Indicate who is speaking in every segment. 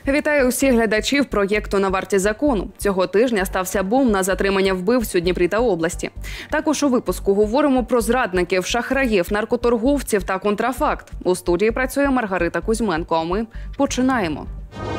Speaker 1: Вітаю усіх глядачів проєкту «На варті закону». Цього тижня стався бум на затримання вбивць у Дніпрі та області. Також у випуску говоримо про зрадників, шахраїв, наркоторговців та контрафакт. У студії працює Маргарита Кузьменко, а ми починаємо.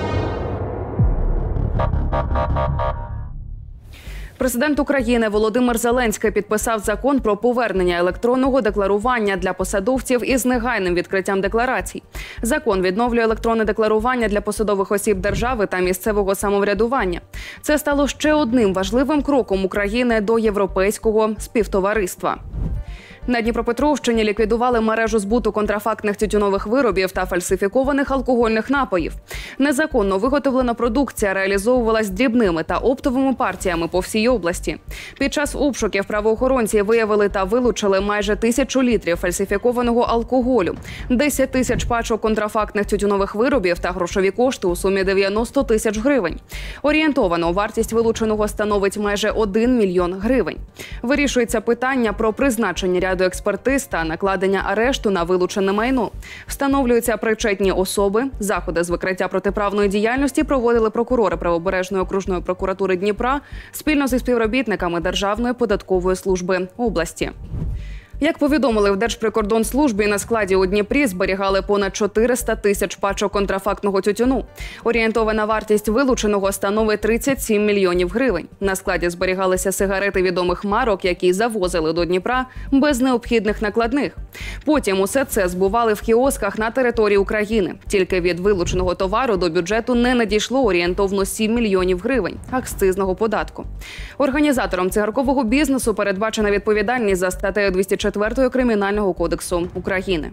Speaker 1: Президент України Володимир Зеленський підписав закон про повернення електронного декларування для посадовців із негайним відкриттям декларацій. Закон відновлює електронне декларування для посадових осіб держави та місцевого самоврядування. Це стало ще одним важливим кроком України до європейського співтовариства. На Дніпропетровщині ліквідували мережу збуту контрафактних тютюнових виробів та фальсифікованих алкогольних напоїв. Незаконно виготовлена продукція реалізовувалась дрібними та оптовими партіями по всій області. Під час обшуків правоохоронці виявили та вилучили майже 1000 літрів фальсифікованого алкоголю, 10 тисяч пачок контрафактних тютюнових виробів та грошові кошти у сумі 90 тисяч гривень. Орієнтовано вартість вилученого становить майже 1 мільйон гривень. Вирішується питання про призначення ряду експертиз та накладення арешту на вилучене майно. Встановлюються причетні особи. Заходи з викриття протиправної діяльності проводили прокурори Правобережної окружної прокуратури Дніпра спільно зі співробітниками Державної податкової служби області. Як повідомили в Держприкордонслужбі, на складі у Дніпрі зберігали понад 400 тисяч пачок контрафактного тютюну. Орієнтована вартість вилученого становить 37 мільйонів гривень. На складі зберігалися сигарети відомих марок, які завозили до Дніпра без необхідних накладних. Потім усе це збували в кіосках на території України. Тільки від вилученого товару до бюджету не надійшло орієнтовно 7 мільйонів гривень акцизного податку. Організатором цигаркового бізнесу передбачена відповідальність за статтею 204 Кримінального кодексу України.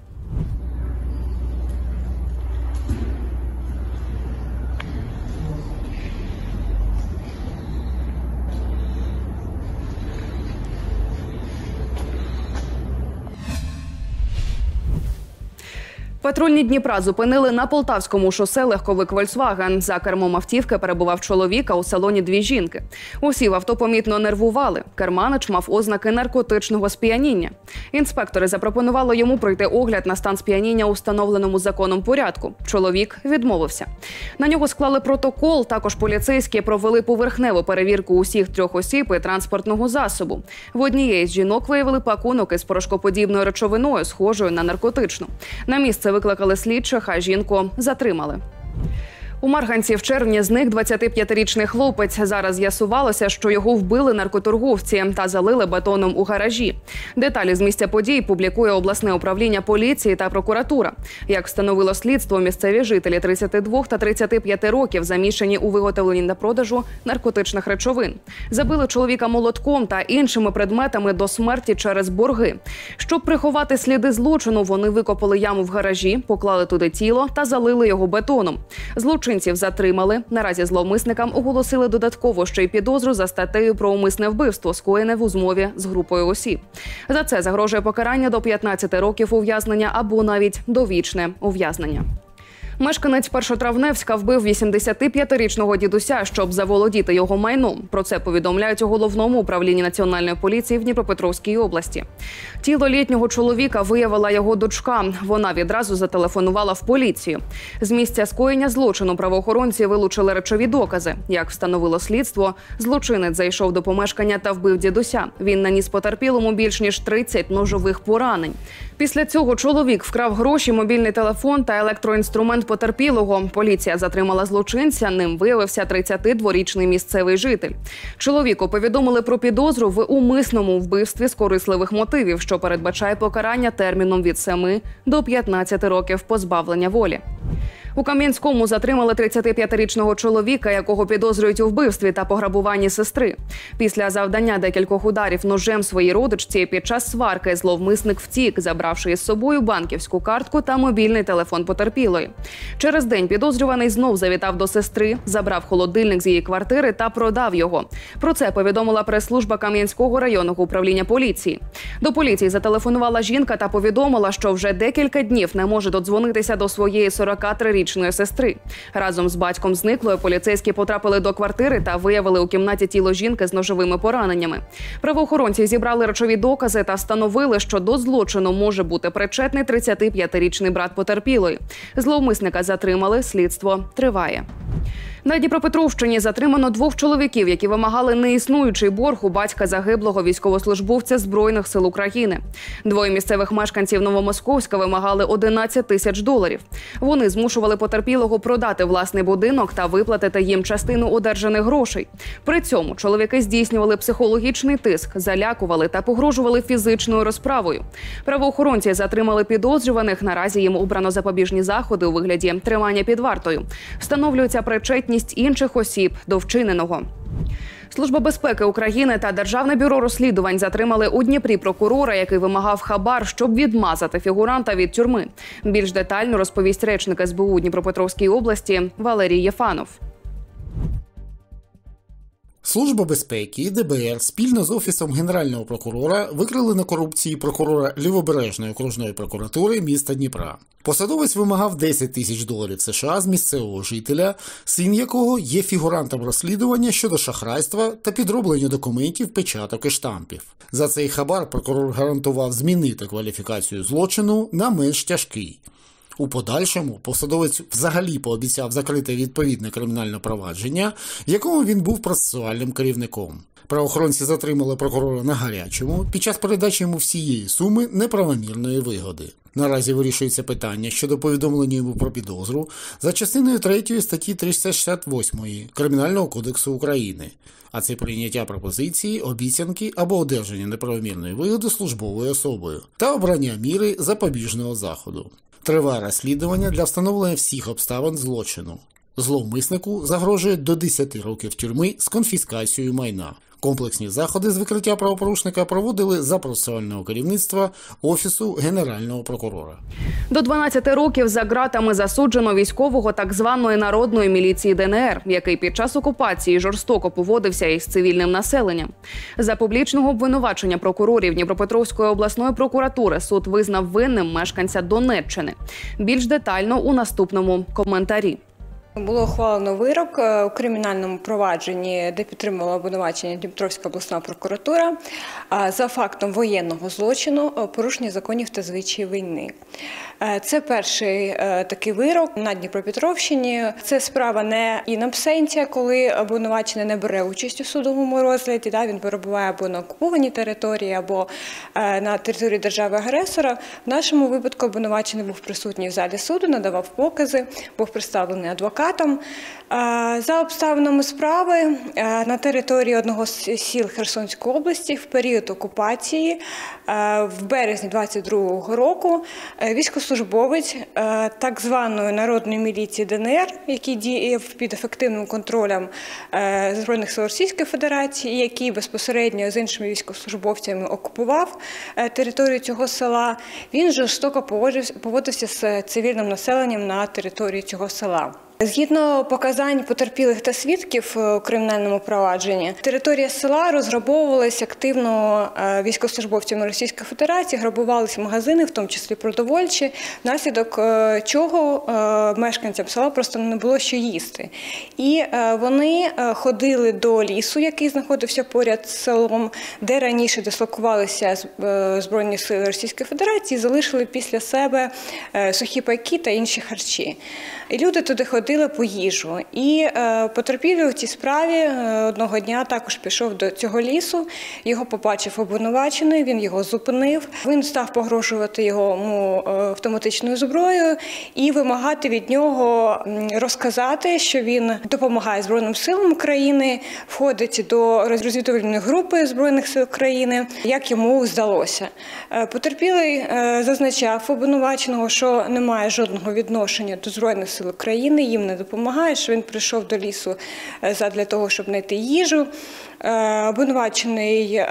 Speaker 1: Патрульні Дніпра зупинили на Полтавському шосе легковик «Volkswagen». За кермом автівки перебував чоловік, а у салоні 2 жінки. Усі в авто помітно нервували. Керманич мав ознаки наркотичного сп'яніння. Інспектори запропонували йому пройти огляд на стан сп'яніння у встановленому законом порядку. Чоловік відмовився. На нього склали протокол. Також поліцейські провели поверхневу перевірку усіх 3 осіб і транспортного засобу. В однієї з жінок виявили пакунок із порошкоподібною речовиною, схожою на наркотичну. На місце викликали слідчих, а жінку затримали. У Марганці в червні зник 25-річний хлопець. Зараз з'ясувалося, що його вбили наркоторговці та залили бетоном у гаражі. Деталі з місця подій публікує обласне управління поліції та прокуратура. Як встановило слідство, місцеві жителі 32 та 35 років замішані у виготовленні та продажу наркотичних речовин. Забили чоловіка молотком та іншими предметами до смерті через борги. Щоб приховати сліди злочину, вони викопали яму в гаражі, поклали туди тіло та залили його бетоном. Злочинців затримали. Наразі зловмисникам оголосили додатково ще й підозру за статтею про умисне вбивство, скоєне в змові з групою осіб. За це загрожує покарання до 15 років ув'язнення або навіть довічне ув'язнення. Мешканець Першотравневська вбив 85-річного дідуся, щоб заволодіти його майном. Про це повідомляють у Головному управлінні Національної поліції в Дніпропетровській області. Тіло літнього чоловіка виявила його дочка. Вона відразу зателефонувала в поліцію. З місця скоєння злочину правоохоронці вилучили речові докази. Як встановило слідство, злочинець зайшов до помешкання та вбив дідуся. Він наніс потерпілому більш ніж 30 ножових поранень. Після цього чоловік вкрав гроші, мобільний телефон та електроінструмент потерпілого. Поліція затримала злочинця, ним виявився 32-річний місцевий житель. Чоловіку повідомили про підозру в умисному вбивстві з корисливих мотивів, що передбачає покарання терміном від 7 до 15 років позбавлення волі. У Кам'янському затримали 35-річного чоловіка, якого підозрюють у вбивстві та пограбуванні сестри. Після завдання декількох ударів ножем своїй родичці під час сварки зловмисник втік, забравши із собою банківську картку та мобільний телефон потерпілої. Через день підозрюваний знов завітав до сестри, забрав холодильник з її квартири та продав його. Про це повідомила прес-служба Кам'янського районного управління поліції. До поліції зателефонувала жінка та повідомила, що вже декілька днів не може додзвонитися до своєї 43-річної 7-річної сестри. Разом з батьком зниклої поліцейські потрапили до квартири та виявили у кімнаті тіло жінки з ножовими пораненнями. Правоохоронці зібрали речові докази та встановили, що до злочину може бути причетний 35-річний брат потерпілої. Зловмисника затримали, слідство триває. На Дніпропетровщині затримано 2 чоловіків, які вимагали неіснуючий борг у батька загиблого військовослужбовця Збройних сил України. 2 місцевих мешканців Новомосковська вимагали $11 тисяч. Вони змушували потерпілого продати власний будинок та виплатити їм частину одержаних грошей. При цьому чоловіки здійснювали психологічний тиск, залякували та погрожували фізичною розправою. Правоохоронці затримали підозрюваних, наразі їм обрано запобіжні заходи у вигляді тримання під вартою. Встановлюється причетність інших осіб до вчиненого. Служба безпеки України та Державне бюро розслідувань затримали у Дніпрі прокурора, який вимагав хабар, щоб відмазати фігуранта від тюрми. Більш детально розповість речник СБУ у Дніпропетровській області Валерій Єфанов.
Speaker 2: Служба безпеки і ДБР спільно з Офісом Генерального прокурора викрили на корупції прокурора Лівобережної окружної прокуратури міста Дніпра. Посадовець вимагав $10 тисяч США з місцевого жителя, син якого є фігурантом розслідування щодо шахрайства та підроблення документів, печаток і штампів. За цей хабар прокурор гарантував змінити кваліфікацію злочину на менш тяжкий. У подальшому посадовець взагалі пообіцяв закрити відповідне кримінальне провадження, якому він був процесуальним керівником. Правоохоронці затримали прокурора на гарячому під час передачі йому всієї суми неправомірної вигоди. Наразі вирішується питання щодо повідомлення йому про підозру за частиною 3 статті 368 Кримінального кодексу України, а це прийняття пропозиції, обіцянки або одержання неправомірної вигоди службовою особою та обрання міри запобіжного заходу. Триває розслідування для встановлення всіх обставин злочину. Зловмиснику загрожує до 10 років тюрми з конфіскацією майна. Комплексні заходи з викриття правопорушника проводили за процесуального керівництва Офісу Генерального прокурора.
Speaker 1: До 12 років за ґратами засуджено військового так званої народної міліції ДНР, який під час окупації жорстоко поводився із цивільним населенням. За публічного обвинувачення прокурорів Дніпропетровської обласної прокуратури суд визнав винним мешканця Донеччини. Більш детально у наступному коментарі.
Speaker 3: Було ухвалено вирок у кримінальному провадженні, де підтримувала обвинувачення Дніпровська обласна прокуратура за фактом воєнного злочину, порушення законів та звичаїв війни. Це перший такий вирок на Дніпропетровщині. Це справа не in absentia, коли обвинувачений не бере участь у судовому розгляді, він перебуває або на окупованій території, або на території держави-агресора. В нашому випадку обвинувачений був присутній в залі суду, надавав покази, був представлений адвокатом. За обставинами справи на території одного з сіл Херсонської області в період окупації в березні 22-го року військовослужбовець так званої народної міліції ДНР, який діяв під ефективним контролем Збройних сил Російської Федерації, який безпосередньо з іншими військовослужбовцями окупував територію цього села, він жорстоко поводився з цивільним населенням на території цього села. Згідно показань потерпілих та свідків у кримінальному провадженні, територія села розграбовувалася активно військовослужбовцями Російської Федерації, грабувалися магазини, в тому числі продовольчі, внаслідок чого мешканцям села просто не було що їсти. І вони ходили до лісу, який знаходився поряд з селом, де раніше дислокувалися Збройні сили Російської Федерації, залишили після себе сухі пайки та інші харчі. І люди туди ходили по їжу. І потерпілий у цій справі одного дня також пішов до цього лісу, його побачив обвинувачений, він його зупинив. Він став погрожувати йому автоматичною зброєю і вимагати від нього розказати, що він допомагає Збройним силам України, входить до розвідувальної групи Збройних сил України, як йому здалося. Потерпілий зазначав обвинуваченого, що не має жодного відношення до Збройних сил України, їм не допомагає, що він прийшов до лісу задля того, щоб знайти їжу. Обвинувачений,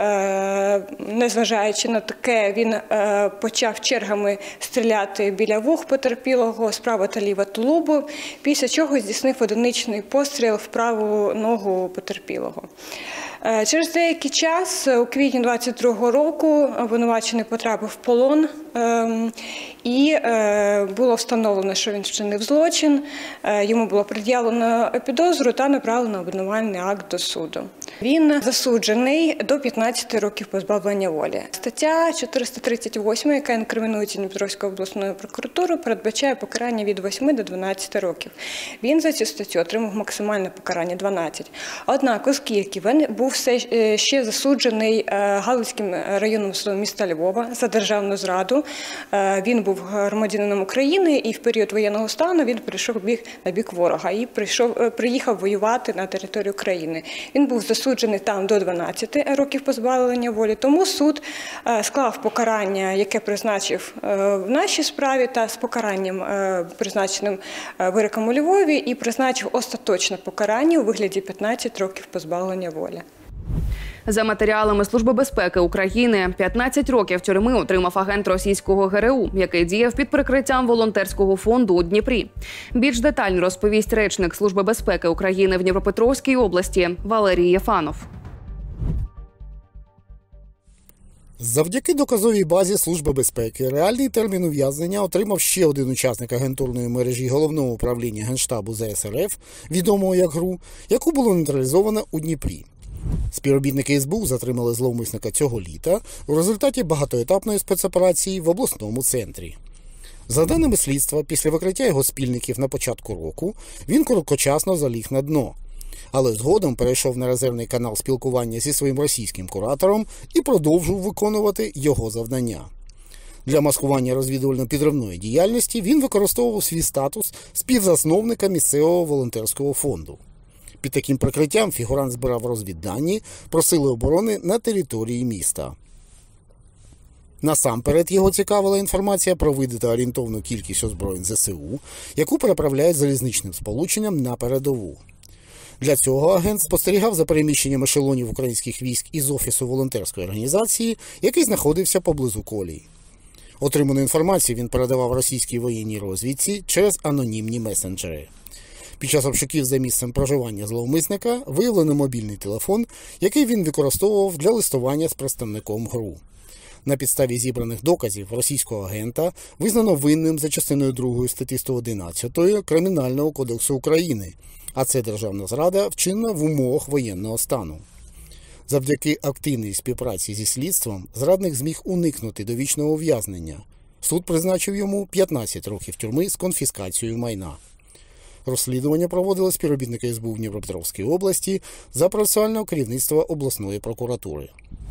Speaker 3: незважаючи на таке, він почав чергами стріляти біля вух потерпілого, справа та ліва тулубу, після чого здійснив одиничний постріл в праву ногу потерпілого. Через деякий час, у квітні 22-го року, обвинувачений потрапив в полон і було встановлено, що він вчинив злочин, йому було пред'явлено підозру та направлено обвинувальний акт до суду. Він засуджений до 15 років позбавлення волі. Стаття 438, яка інкримінується Дніпровською обласною прокуратурою, передбачає покарання від 8 до 12 років. Він за цю статтю отримав максимальне покарання – 12. Однак, оскільки він був все ще засуджений Галицьким районним судом міста Львова за державну зраду, він був громадянином України і в період воєнного стану він прийшов на бік ворога і приїхав воювати на територію країни. Він був засуджений там до 12 років позбавлення волі, тому суд склав покарання, яке призначив в нашій справі, та з покаранням, призначеним вироком у Львові, і призначив остаточне покарання у вигляді 15 років позбавлення волі.
Speaker 1: За матеріалами Служби безпеки України, 15 років тюрми отримав агент російського ГРУ, який діяв під прикриттям волонтерського фонду у Дніпрі. Більш детально розповість речник Служби безпеки України в Дніпропетровській області Валерій Єфанов.
Speaker 2: Завдяки доказовій базі Служби безпеки реальний термін ув'язнення отримав ще один учасник агентурної мережі Головного управління Генштабу ЗС РФ, відомого як ГРУ, яку було нейтралізовано у Дніпрі. Співробітники СБУ затримали зловмисника цього літа у результаті багатоетапної спецоперації в обласному центрі. За даними слідства, після викриття його спільників на початку року, він короткочасно заліг на дно. Але згодом перейшов на резервний канал спілкування зі своїм російським куратором і продовжив виконувати його завдання. Для маскування розвідувально-підривної діяльності він використовував свій статус співзасновника місцевого волонтерського фонду. Під таким прикриттям фігурант збирав розвіддані про сили оборони на території міста. Насамперед його цікавила інформація про види та орієнтовну кількість озброєнь ЗСУ, яку переправляють залізничним сполученням на передову. Для цього агент спостерігав за переміщенням ешелонів українських військ із офісу волонтерської організації, який знаходився поблизу колій. Отриману інформацію він передавав російській воєнній розвідці через анонімні месенджери. Під час обшуків за місцем проживання зловмисника виявлено мобільний телефон, який він використовував для листування з представником ГРУ. На підставі зібраних доказів російського агента визнано винним за частиною 2 статті 111 Кримінального кодексу України, а це державна зрада, вчинена в умовах воєнного стану. Завдяки активній співпраці зі слідством зрадник зміг уникнути довічного ув'язнення. Суд призначив йому 15 років тюрми з конфіскацією майна. Розслідування проводили співробітники СБУ в Дніпропетровській області за процесуального керівництва обласної прокуратури.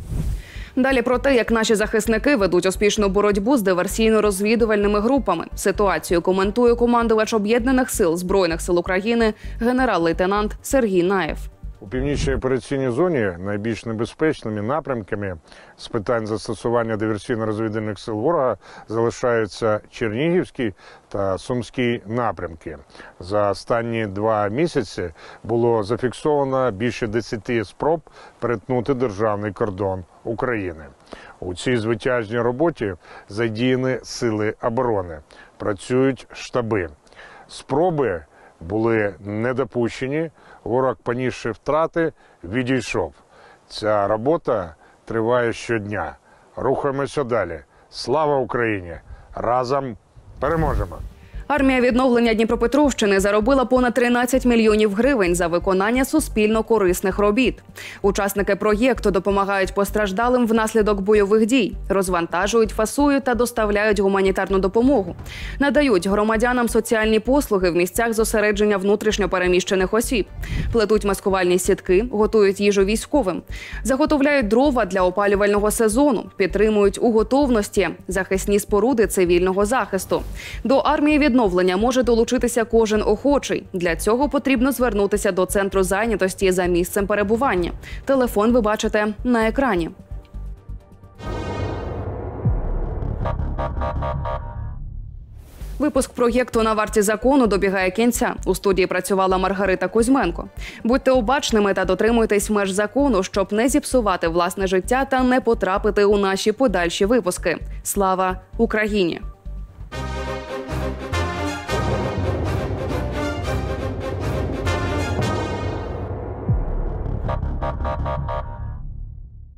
Speaker 1: Далі про те, як наші захисники ведуть успішну боротьбу з диверсійно-розвідувальними групами. Ситуацію коментує командувач Об'єднаних сил Збройних сил України генерал-лейтенант Сергій Наєв.
Speaker 4: У північній операційній зоні найбільш небезпечними напрямками з питань застосування диверсійно-розвідувальних сил ворога залишаються Чернігівський та Сумський напрямки. За останні 2 місяці було зафіксовано більше 10 спроб перетнути державний кордон України. У цій звитяжній роботі задіяні сили оборони, працюють штаби. Спроби були недопущені, ворог, понісши втрати, відійшов. Ця робота триває щодня. Рухаємося далі. Слава Україні! Разом переможемо!
Speaker 1: Армія відновлення Дніпропетровщини заробила понад 13 мільйонів гривень за виконання суспільно-корисних робіт. Учасники проєкту допомагають постраждалим внаслідок бойових дій, розвантажують, фасують та доставляють гуманітарну допомогу, надають громадянам соціальні послуги в місцях зосередження внутрішньо переміщених осіб, плетуть маскувальні сітки, готують їжу військовим, заготовляють дрова для опалювального сезону, підтримують у готовності захисні споруди цивільного захисту. До армії відновлення може долучитися кожен охочий. Для цього потрібно звернутися до центру зайнятості за місцем перебування. Телефон ви бачите на екрані. Випуск проєкту «На варті закону» добігає кінця. У студії працювала Маргарита Кузьменко. Будьте обачними та дотримуйтесь меж закону, щоб не зіпсувати власне життя та не потрапити у наші подальші випуски. Слава Україні!